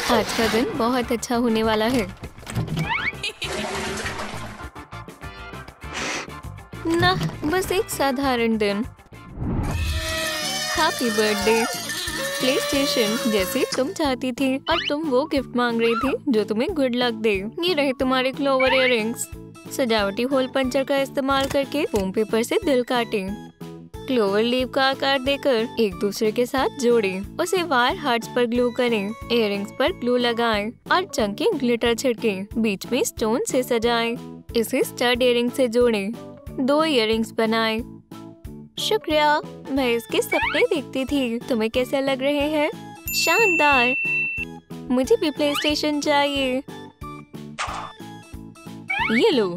आज का दिन बहुत अच्छा होने वाला है। ना, बस एक साधारण दिन। हैप्पी बर्थडे प्ले स्टेशन, जैसे तुम चाहती थी और तुम वो गिफ्ट मांग रही थी जो तुम्हें गुड लक दे। ये रहे तुम्हारे क्लोवर इयररिंग्स। सजावटी होल पंचर का इस्तेमाल करके फोम पेपर से दिल काटे, क्लोवर लीव का आकार देकर एक दूसरे के साथ जोड़ें, उसे वायर हार्ट्स पर ग्लू करें, इयररिंग्स पर ग्लू लगाएं और चंकी ग्लिटर छिड़कें, बीच में स्टोन से सजाएं, इसे स्टड इयररिंग से जोड़ें, 2 इयररिंग्स बनाएं। शुक्रिया, मैं इसके सपने देखती थी। तुम्हें कैसे लग रहे हैं? शानदार। मुझे भी प्ले स्टेशन चाहिए। ये लो।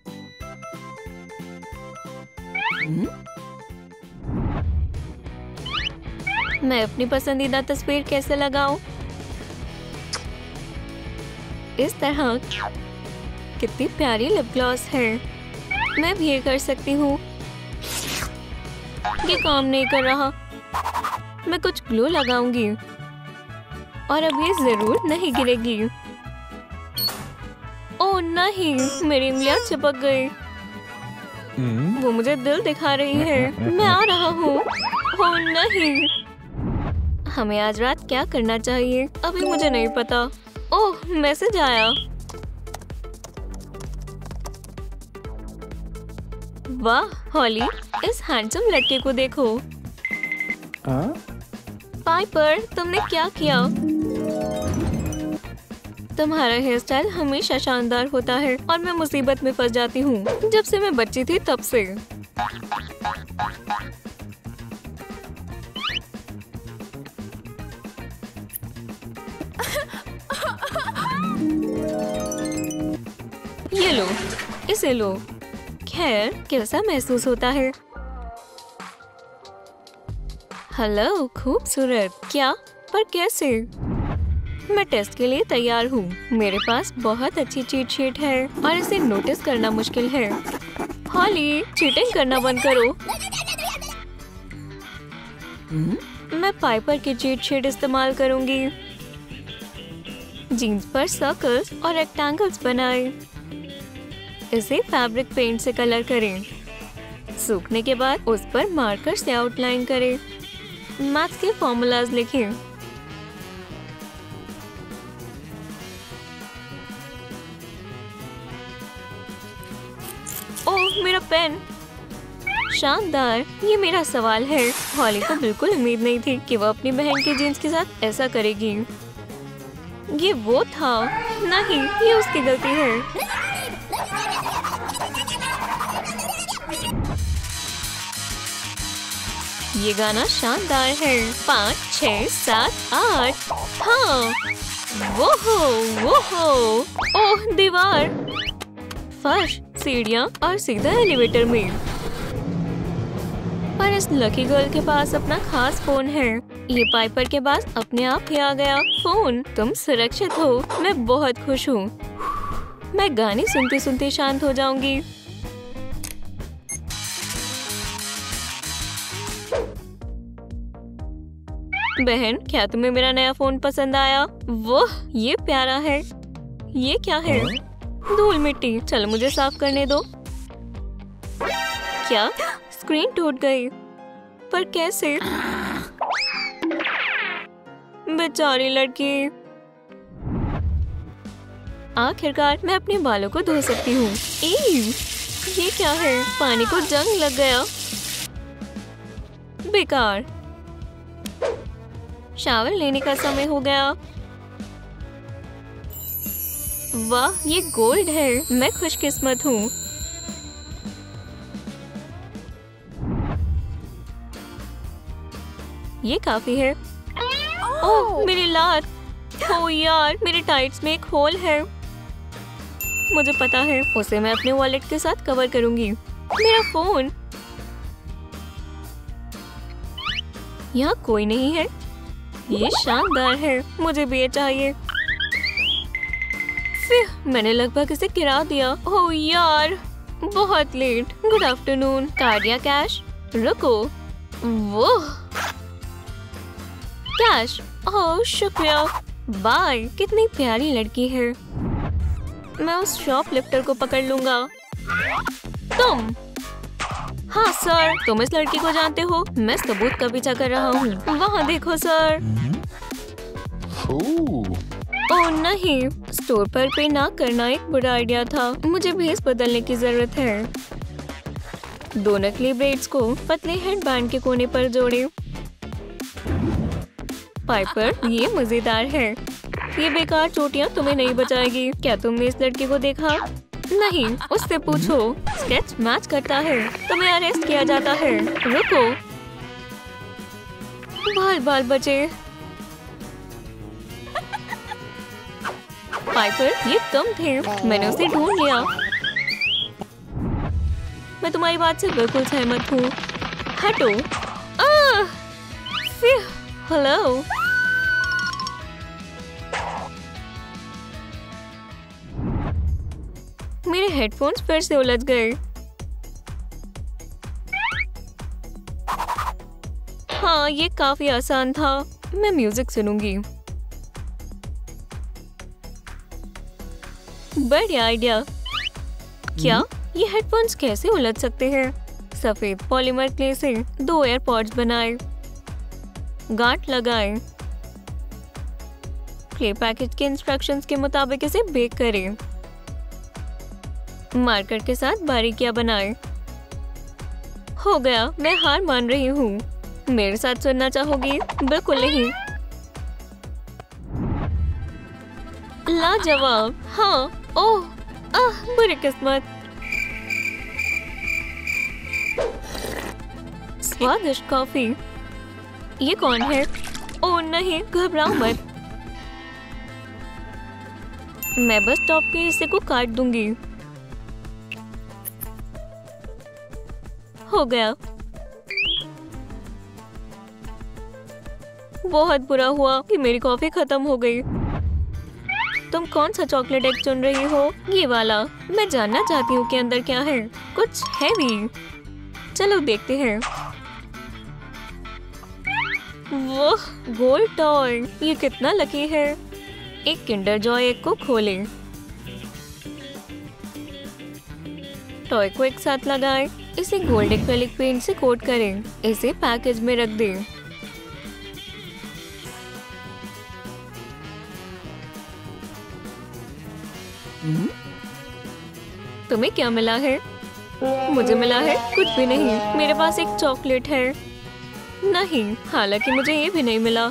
मैं अपनी पसंदीदा तस्वीर कैसे लगाऊं? इस तरह। कितनी प्यारी लिप ग्लॉस है। मैं भी ये कर सकती हूँ। ये काम नहीं कर रहा। मैं कुछ ग्लू लगाऊंगी और अब ये जरूर नहीं गिरेगी। ओह नहीं, मेरी उंगलियां चिपक गई। वो मुझे दिल दिखा रही है। मैं आ रहा हूँ। ओह नहीं। हमें आज रात क्या करना चाहिए? अभी मुझे नहीं पता। ओह, मैसेज आया। वाह हॉली, इस हैंडसम लड़के को देखो। पाइपर, तुमने क्या किया? तुम्हारा हेयर स्टाइल हमेशा शानदार होता है और मैं मुसीबत में फंस जाती हूँ जब से मैं बच्ची थी तब से। ये लो, इसे लो। खैर, कैसा महसूस होता है? हेलो, खूबसूरत। क्या? पर कैसे? मैं टेस्ट के लिए तैयार हूँ। मेरे पास बहुत अच्छी चीट शीट है और इसे नोटिस करना मुश्किल है। हॉली, चीटिंग करना बंद करो। मैं पाइपर की चीट शीट इस्तेमाल करूंगी। जीन्स पर सर्कल्स और रेक्टेंगल्स बनाएं। इसे फैब्रिक पेंट से कलर करें। सूखने के बाद उस पर मार्कर से आउटलाइन करें। मैथ्स के फॉर्मूलाज लिखें। ओह, मेरा पेन। शानदार। ये मेरा सवाल है। हॉली को बिल्कुल उम्मीद नहीं थी कि वह अपनी बहन की जीन्स के साथ ऐसा करेगी। ये वो था। नहीं, ये उसकी गलती है। ये गाना शानदार है। 5, 6, 7, 8। हाँ, वो हो। ओह, दीवार, फर्श, सीढ़ियाँ और सीधा एलिवेटर में। पर इस लकी गर्ल के पास अपना खास फोन है। ये पाइपर के पास अपने आप ही आ गया फोन। तुम सुरक्षित हो। मैं बहुत खुश हूँ। मैं गाने सुनते सुनते शांत हो जाऊंगी। बहन, क्या तुम्हें मेरा नया फोन पसंद आया? वो ये प्यारा है। ये क्या है? धूल मिट्टी। चलो मुझे साफ करने दो। क्या? स्क्रीन टूट गई। पर कैसे? बेचारी लड़की। आखिरकार मैं अपने बालों को धो सकती हूँ। ये क्या है? पानी को जंग लग गया। बेकार। शावर लेने का समय हो गया। वाह, ये गोल्ड है। मैं खुशकिस्मत हूँ। ये काफी है। ओह, मेरी लात। ओह यार, मेरे टाइट्स में एक होल है। मुझे पता है, उसे मैं अपने वॉलेट के साथ कवर करूंगी। मेरा फोन। यहाँ कोई नहीं है। ये शानदार है। मुझे भी ये चाहिए। मैंने लगभग इसे गिरा दिया। ओह यार, बहुत लेट। Good afternoon. कार्ड या कैश? रुको। वो कैश। ओह शुक्रिया। बाय, कितनी प्यारी लड़की है। मैं उस शॉपलिफ्टर को पकड़ लूंगा। तुम? हाँ सर, तुम इस लड़की को जानते हो? मैं सबूत का पीछा कर रहा हूँ। वहाँ देखो सर। ओह नहीं, स्टोर पर पे ना करना एक बुरा आइडिया था। मुझे भेस बदलने की जरूरत है। 2 नकली ब्रेड्स को पतले हेडबैंड के कोने पर जोड़े। पाइपर, ये मजेदार है। ये बेकार चोटियां तुम्हें नहीं बचाएगी। क्या तुमने इस लड़की को देखा? नहीं, उससे पूछो। स्केच मैच करता है। तुम्हें अरेस्ट किया जाता है। रुको, बाल बाल बचे। पाइपर, ये तुम थे। मैंने उसे ढूंढ लिया। मैं तुम्हारी बात से बिल्कुल सहमत हूँ। हटो। हेलो। मेरे हेडफोन्स फिर से उलझ गए। हाँ, ये काफी आसान था। मैं म्यूजिक सुनूंगी। बढ़िया आइडिया। क्या ये हेडफोन्स कैसे उलझ सकते हैं? सफेद पॉलीमर क्ले से 2 एयरपॉड्स बनाए, गांठ लगाए, क्ले पैकेज के इंस्ट्रक्शंस के मुताबिक इसे बेक करें, मार्कर के साथ बारीकियां बनाए। हो गया, मैं हार मान रही हूँ। मेरे साथ सुनना चाहोगी? बिल्कुल नहीं। लाजवाब। हाँ। ओह, बुरी किस्मत। स्वादिष्ट कॉफी। ये कौन है? ओह नहीं, घबराओ मत। मैं बस टॉप के हिस्से को काट दूंगी। हो गया। बहुत बुरा हुआ कि मेरी कॉफी खत्म हो गई। तुम कौन सा चॉकलेट एग चुन रही हो? ये वाला। मैं जानना चाहती हूँ कि अंदर क्या है। कुछ हैवी। चलो देखते हैं। वो गोल्ड टॉय। ये कितना लकी है। एक किंडर जॉय एग को खोलें। टॉय को एक साथ लगाएं। इसे गोल्ड एक्रेलिक पेंट से कोट करें। इसे पैकेज में रख दें। तुम्हें क्या मिला है? मुझे मिला है कुछ भी नहीं। मेरे पास एक चॉकलेट है। नहीं, हालांकि मुझे ये भी नहीं मिला।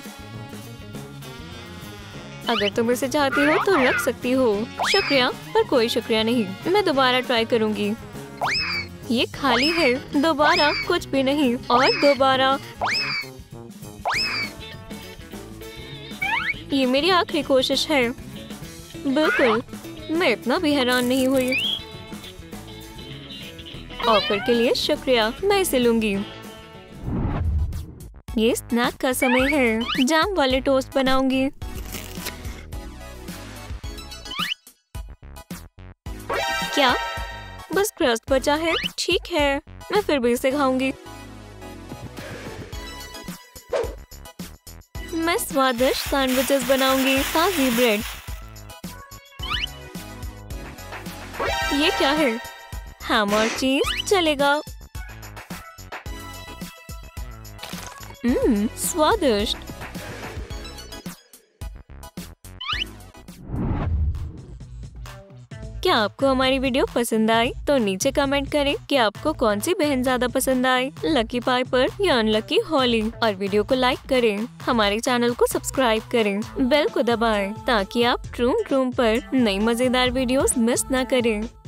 अगर तुम इसे चाहती हो तो रख सकती हो। शुक्रिया, पर कोई शुक्रिया नहीं। मैं दोबारा ट्राई करूंगी। ये खाली है। दोबारा कुछ भी नहीं। और दोबारा। ये मेरी आखिरी कोशिश है। बिल्कुल, मैं इतना भी हैरान नहीं हुई। ऑफर के लिए शुक्रिया। मैं इसे लूंगी। ये स्नैक का समय है। जाम वाले टोस्ट बनाऊंगी। क्या बस क्रस्ट बचा है? ठीक है, मैं फिर भी इसे खाऊंगी। मैं स्वादिष्ट सैंडविचेस बनाऊंगी। ताजी ब्रेड। ये क्या है? हैम और चीज चलेगा। स्वादिष्ट। क्या आपको हमारी वीडियो पसंद आई? तो नीचे कमेंट करें कि आपको कौन सी बहन ज्यादा पसंद आई, लकी पाइपर या अनलकी हॉली। और वीडियो को लाइक करें। हमारे चैनल को सब्सक्राइब करें। बेल को दबाएं ताकि आप ट्रूम ट्रूम पर नई मजेदार वीडियोस मिस न करें।